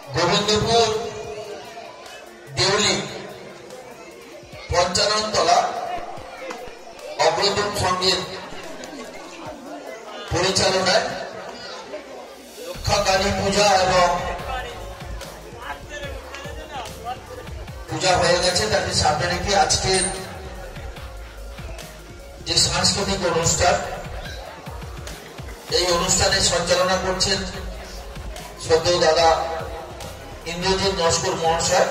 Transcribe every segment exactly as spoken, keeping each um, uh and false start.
গোবিন্দপুর দেউলি পঞ্চানন তলা অগ্রদূত সঙ্গের পরিচালনায় রক্ষা কালী পূজা এবং পূজা হয়ে গেছে। তাকে সামনে রেখে আজকের যে সাংস্কৃতিক অনুষ্ঠান, এই অনুষ্ঠানে সঞ্চালনা করছেন শ্রদ্ধেয় দাদা ইন্দ্রজিৎ নস্কর মহাশয়।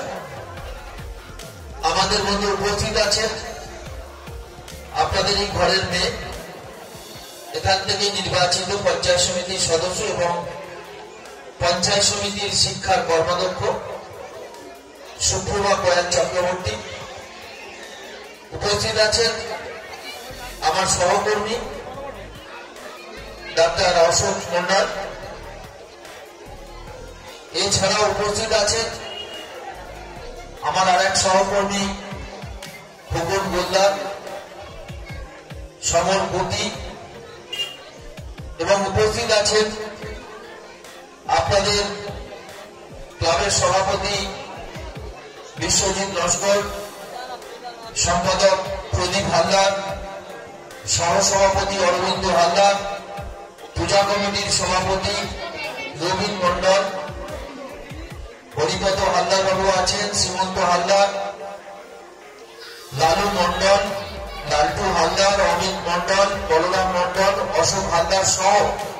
আমাদের মধ্যে উপস্থিত আছেন আপনাদের এই ঘরের মেয়ে, এখান থেকে নির্বাচিত পঞ্চায়েত সমিতির সদস্য এবং পঞ্চায়েত সমিতির শিক্ষার কর্মাধ্যক্ষ সুপ্রভা কয়াল চক্রবর্তী। উপস্থিত আছেন আমার সহকর্মী ডাক্তার অশোক মন্ডল। এছাড়া উপস্থিত আছেন আমার আর এক সহকর্মী ফুকন গোলদার, সমর গতি, এবং উপস্থিত আছেন আপনাদের ক্লাবের সভাপতি বিশ্বজিৎ নস্কর, সম্পাদক প্রদীপ হালদার, সহসভাপতি অরবিন্দ হালদার, পূজা কমিটির সভাপতি রবীন মন্ডল, হরিপদ হালদার বাবু আছেন, সীমন্ত হালদার, লালু মন্ডল, লালটু হালদার, অমিত মন্ডল, বলরাম মন্ডল, অশোক হালদার সহ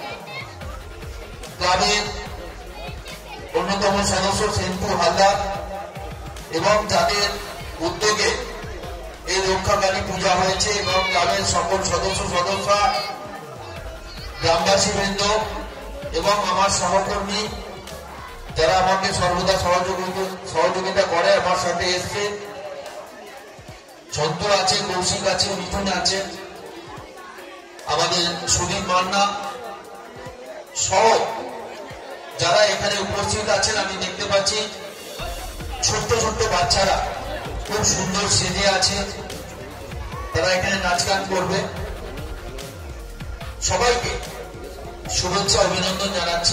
ক্লাবের অন্যতম সদস্য সেন্টু হালদার এবং যাদের উদ্যোগে এই রক্ষাকালী পূজা হয়েছে এবং ক্লাবের সকল সদস্য সদস্যা, গ্রামবাসী বৃন্দ এবং আমার সহকর্মী যারা আমাকে সর্বদা সহযোগিতা সহযোগিতা করে আমার সাথে এসছে। সন্ত আছে, কৌশিক আছে, মিথুন আছে, আমাদের সুদীপ মান্না সহ যারা এখানে উপস্থিত আছেন। আমি দেখতে পাচ্ছি ছোট্ট ছোট্ট বাচ্চারা খুব সুন্দর সেজে আছে, তারা এখানে নাচ গান করবে। সবাইকে শুভেচ্ছা অভিনন্দন জানাচ্ছি।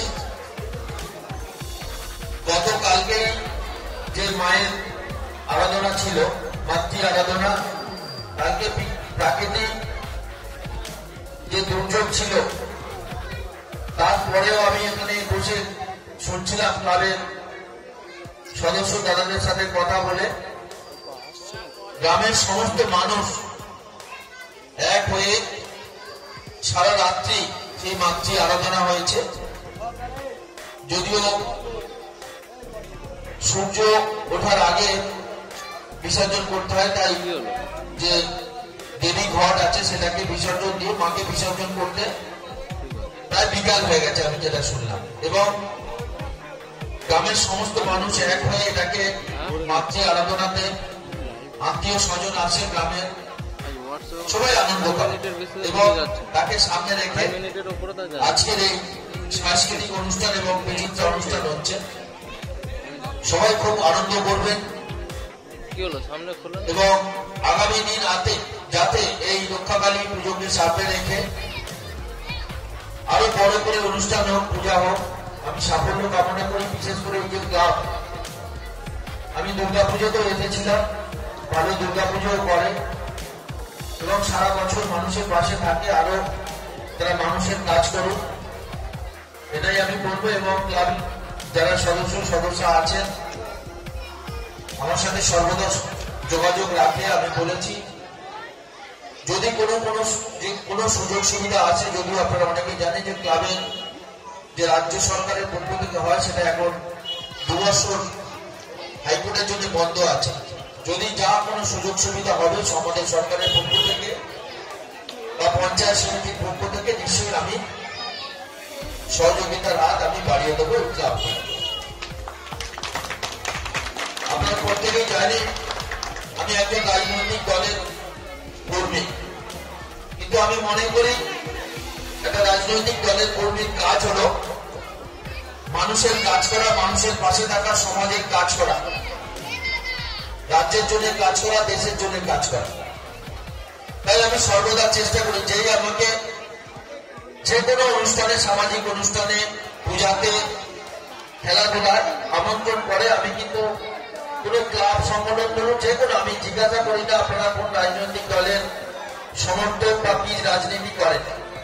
গতকালকে যে মায়ের আরাধনা ছিল, মাতৃ আরাধনা, কালকে প্রাকৃতিক যে দুর্যোগ ছিল, তারপরেও আমি এখানে বসে শুনছিলাম ক্লাবের সদস্য দাদাদের সাথে কথা বলে। গ্রামের সমস্ত মানুষ এক হয়ে সারা রাত্রি সেই মাতৃ আরাধনা হয়েছে। যদিও সূর্য ওঠার আগে বিসর্জন করতে হয়, তাই যে দেবী ঘট আছে সেটাকে বিসর্জন দিয়ে মাকে বিসর্জন করতে প্রায় বিকাল হয়ে গেছে আমি যেটা শুনলাম। এবং গ্রামের সমস্ত মানুষ এক হয়ে এটাকে মাতৃ আরাধনাতে আত্মীয় স্বজন আসে, গ্রামের সবাই আনন্দ করে এবং তাকে সামনে রেখে আজকের এই সাংস্কৃতিক অনুষ্ঠান এবং বিচিত্র অনুষ্ঠান হচ্ছে। সবাই খুব আনন্দ করবেন এবং আগামী দিন রাতে যাতে এই রক্ষাকালী পুজোকে সামনে রেখে আরো বড় করে অনুষ্ঠান হোক, পূজা হোক, আমি সাফল্য কামনা করি। বিশেষ করে এই যে ক্লাব, আমি দুর্গা পুজোতেও এসেছিলাম, ভালো দুর্গা পুজো করে এবং সারা বছর মানুষের পাশে থাকে, আরো যারা মানুষের কাজ করুক এটাই আমি বলবো। এবং ক্লাব যারা সদস্য সদস্য আছেন আমার সাথে সর্বদা যোগাযোগ রাখে। আমি বলেছি যদি কোনো কোনো যে কোনো সুযোগ সুবিধা আছে, যদিও আপনারা অনেকেই জানেন যে ক্লাবের যে রাজ্য সরকারের পক্ষ থেকে হয় সেটা এখন দু বছর হাইকোর্টের জন্য বন্ধ আছে। যদি যা কোনো সুযোগ সুবিধা হবে আমাদের সরকারের পক্ষ থেকে বা পঞ্চায়েত সমিতির পক্ষ থেকে নিশ্চয়ই আমি সহযোগিতার হাত আমি বাড়িয়ে দেবো ক্লাব। আপনারা প্রত্যেকেই জানেন আমি একজন রাজনৈতিক দলের কর্মী, কিন্তু আমি মনে করি একটা রাজনৈতিক দলের কর্মীর কাজ হলো মানুষের কাজ করা, মানুষের পাশে থাকা, সমাজের কাজ করা, রাজ্যের জন্য কাজ করা, দেশের জন্য কাজ করা। তাই আমি সর্বদা চেষ্টা করি যেই আমাকে যে কোনো অনুষ্ঠানে, সামাজিক অনুষ্ঠানে, পূজাতে খেলাধুলার আমন্ত্রণ করে। আমি কিন্তু কোনো ক্লাব সংগঠন বলুন যে কোনো, আমি জিজ্ঞাসা করি না আপনারা কোন রাজনৈতিক দলের সমর্থক বা কি রাজনীতি করেন।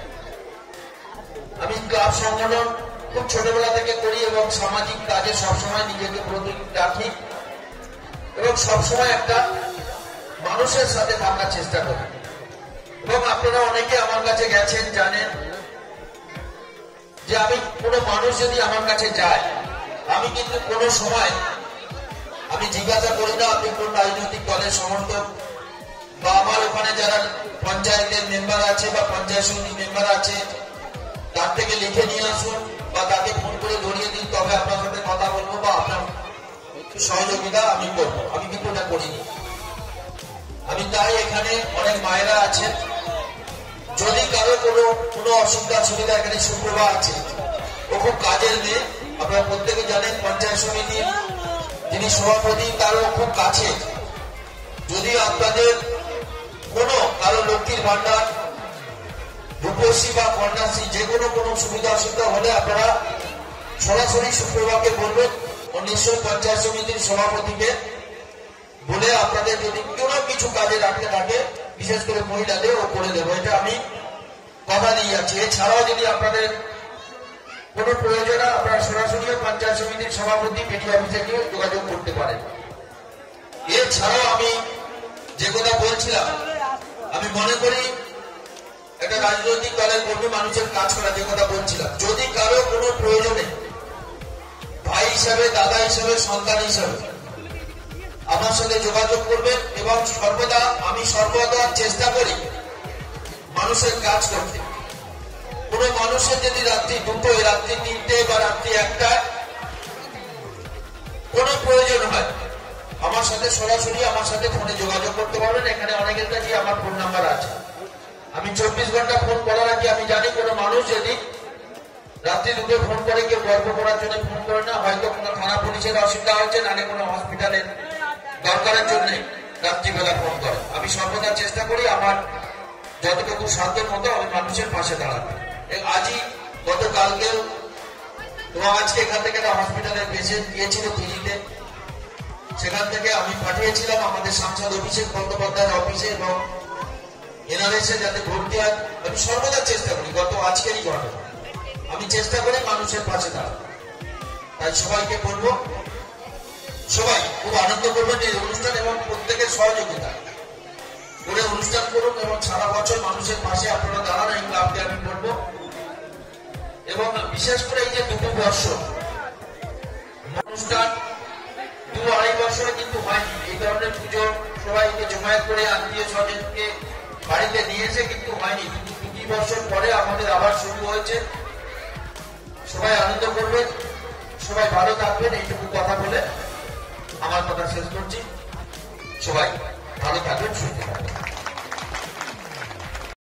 আমি ক্লাব সংগঠন খুব ছোটবেলা থেকে করি এবং সামাজিক কাজে সবসময় নিজেকে প্রতি রাখি এবং সবসময় একটা মানুষের সাথে থাকার চেষ্টা করি। এবং আপনারা অনেকে আমার কাছে গেছেন, জানেন যে আমি কোনো মানুষ যদি আমার কাছে যায়, আমি কিন্তু কোনো সময় আমি জিজ্ঞাসা করি না আপনি কোন রাজনৈতিক দলের সমর্থক, বা আমার ওখানে যারা পঞ্চায়েতের মেম্বার আছে বা পঞ্চায়েত সমিতির মেম্বার আছে তার থেকে লিখে নিয়ে আসুন বা তাকে ফোন করে ধরিয়ে দিন, তবে আপনার সাথে কথা বলবো বা আপনার সহযোগিতা আমি করবো। আমি কিন্তু এটা করিনি। আমি তাই এখানে অনেক মায়েরা আছেন, যদি কারো কোনো কোনো অসুবিধা সুবিধা, এখানে সুপ্রভা আছে, ও খুব কাজের মেয়ে, আপনারা প্রত্যেকে জানেন পঞ্চায়েত সমিতির যিনি সভাপতি তারও খুব কাছে। যদি আপনাদের কোনো কারো লক্ষ্মীর ভান্ডার, রূপশ্রী বা কন্যাশ্রী যে কোনো কোনো সুবিধা অসুবিধা হলে আপনারা সরাসরি সুপ্রভাকে বলবেন, ও নিশ্চয়ই পঞ্চায়েত সমিতির সভাপতিকে বলে আপনাদের যদি কোনো কিছু কাজে রাখতে থাকে, বিশেষ করে মহিলাদের, ও করে দেবো, এটা আমি কথা দিয়ে যাচ্ছি। এছাড়াও যদি আপনাদের কোনো প্রয়োজন হয় আপনারা সরাসরি পঞ্চায়েত সমিতির সভাপতি পিটি অফিসে গিয়ে যোগাযোগ করতে পারেন। এছাড়াও আমি যে কথা বলছিলাম, আমি মনে করি একটা রাজনৈতিক দলের কর্মী মানুষের কাজ করা, যে কথা বলছিলাম, যদি কারো কোনো প্রয়োজনে ভাই হিসাবে, দাদা হিসাবে, সন্তান হিসাবে আমার সাথে যোগাযোগ করবেন এবং সর্বদা আমি সর্বদা চেষ্টা করি মানুষের কাজ করতে। কোনো মানুষের যদি রাত্রি দুটোয়, রাত্রি তিনটে বা রাত্রি একটায় কোনো প্রয়োজন হয়, আমার সাথে সরাসরি আমার সাথে ফোনে যোগাযোগ করতে পারবেন। এখানে অনেকের কাছে আমার ফোন নাম্বার আছে, আমি চব্বিশ ঘন্টা ফোন করা রাখি। আমি জানি কোনো মানুষ যদি রাত্রি দুটো ফোন করে, কেউ গল্প করার জন্য ফোন করে না, হয়তো কোনো থানা পুলিশের অসুবিধা হচ্ছে, নাহলে কোনো হসপিটালের দরকারের জন্য রাত্রিবেলা ফোন করে। আমি সর্বদা চেষ্টা করি আমার যতটুকু সাধ্য মতো আমি মানুষের পাশে দাঁড়াবো। আজই গতকালকেও এবং আজকে এখান থেকে একটা হসপিটালের পেশেন্ট গিয়েছিল দিল্লিতে, সেখান থেকে আমি পাঠিয়েছিলাম আমাদের সাংসদ অভিষেক বন্দ্যোপাধ্যায়ের অফিসে এবং এনআরএসে যাতে ভর্তি হয়। আমি সর্বদা চেষ্টা করি, গত আজকেরই ঘটনা, আমি চেষ্টা করি মানুষের পাশে দাঁড়াবো। তাই সবাইকে বলবো, সবাই খুব আনন্দ করবেন এই অনুষ্ঠান এবং প্রত্যেকের সহযোগিতা করে অনুষ্ঠান করুন এবং সারা বছর মানুষের পাশে আপনারা দাঁড়ান, এই ক্লাবকে আমি বলবো। এবং বিশেষ করে এই যে দুটো বর্ষ অনুষ্ঠান, দু আড়াই বছরে কিন্তু হয়নি এই ধরনের পুজো, সবাইকে জমায়েত করে আত্মীয় স্বজনকে বাড়িতে নিয়ে এসে কিন্তু হয়নি। কিন্তু দুটি বছর পরে আমাদের আবার শুরু হয়েছে। সবাই আনন্দ করবেন, সবাই ভালো থাকবেন, এইটুকু কথা বলে আমার কথা শেষ করছি। সবাই ভালো থাকবেন, সুস্থ থাকবেন।